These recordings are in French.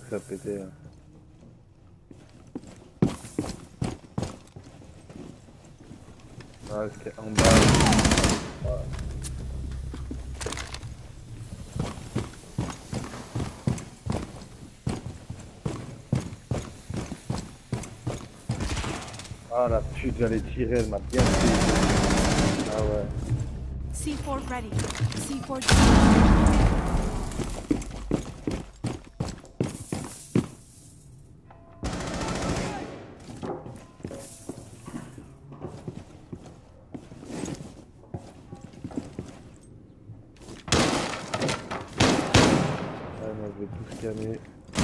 ça a pété. Là. Ah, c'est en bas. Ah la pute, j'allais tirer, elle m'a bien pris. Ah ouais. C4 ready. C4 Ouais, moi je vais tout scanner.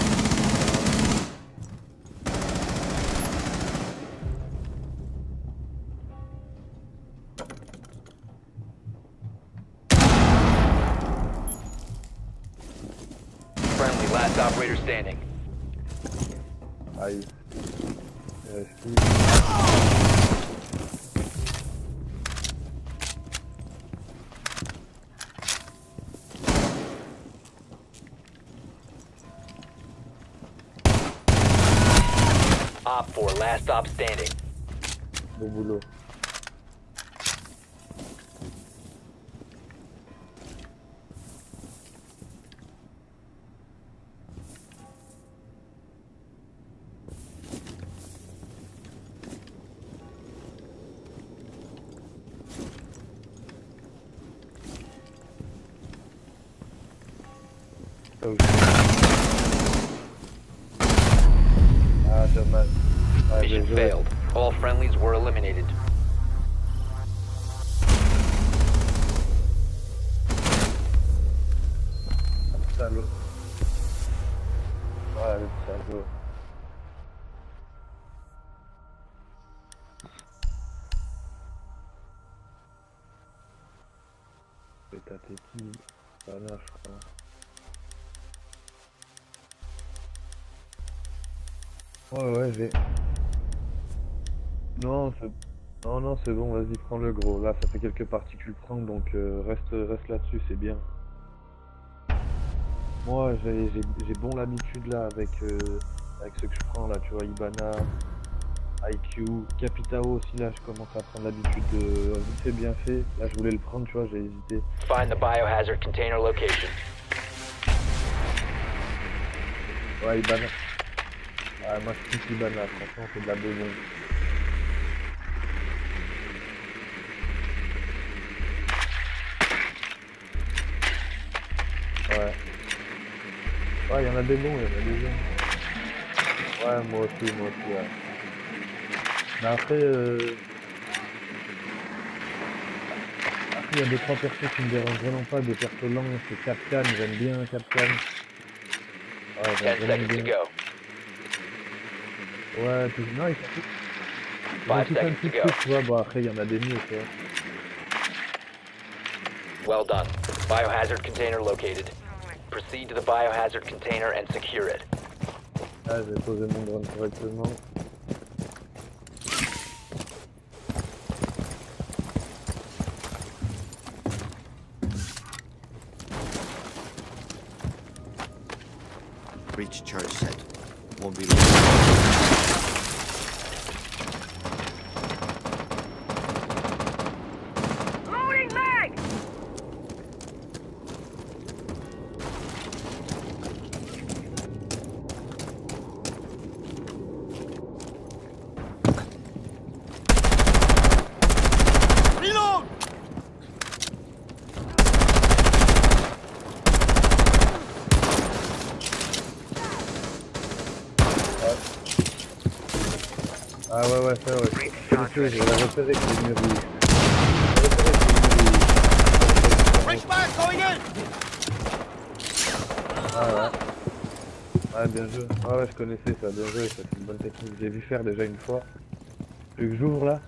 Friendly, last operator standing. Aïe. Si. Op 4, last stop standing. Beau boulot. Ah dommage. Ah, Mission bien joué. failed. All friendlies were eliminated. Salaud. Ouais, le salaud. Et t'as tes qui? Pas là, je crois. Ouais, j'ai. Non, c'est. Non, non, c'est bon, vas-y, prends le gros. Là, ça fait quelques parties que tu le prends, donc reste là-dessus, c'est bien. Moi, j'ai bon l'habitude là avec ce que je prends là, tu vois, Ibana, IQ, Capitao aussi là, je commence à prendre l'habitude de vite fait bien fait. Là, je voulais le prendre, tu vois, j'ai hésité. Find the biohazard container location. Ouais, Ibana. Ah, moi je kiffe Ibana, franchement, c'est de la besogne. Ouais. Ouais, il y en a des bons, il y en a des bons. Ouais, moi aussi, ouais. Mais après, il y a 2-3 persos qui me dérangent vraiment pas, des persos lents, c'est Capcan, j'aime bien Capcan. Ouais, 10 j'aime vraiment seconds to bien. go. Ouais, tout... non, ils sont tous... Ils ont 5 tous un seconds petit to go. truc, tu vois, bon après il y en a des mieux, tu vois. Well done. Biohazard container located. Proceed to the biohazard container and secure it. Là, je vais poser mon drone correctement. Breach charge set. Won't be long. loading mag. Reload! Ah ouais, ça ouais. Je vais la repérer avec les murs rouges. Breach back, going in! Ah ouais. Ouais, bien joué. Ah ouais, je connaissais ça, bien joué, ça c'est une bonne technique. J'ai vu faire déjà une fois. Tu veux que j'ouvre là?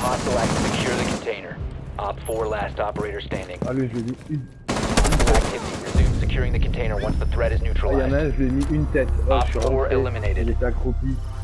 hostile active. Secure the container. Op 4 last operator standing. Ah lui je lui ai mis une... Activity resume securing the container once the threat is Ah, il y en a neutralized. un, je lui ai mis une tête. Oh, Op je suis 4 rentré, eliminated. il était accroupi.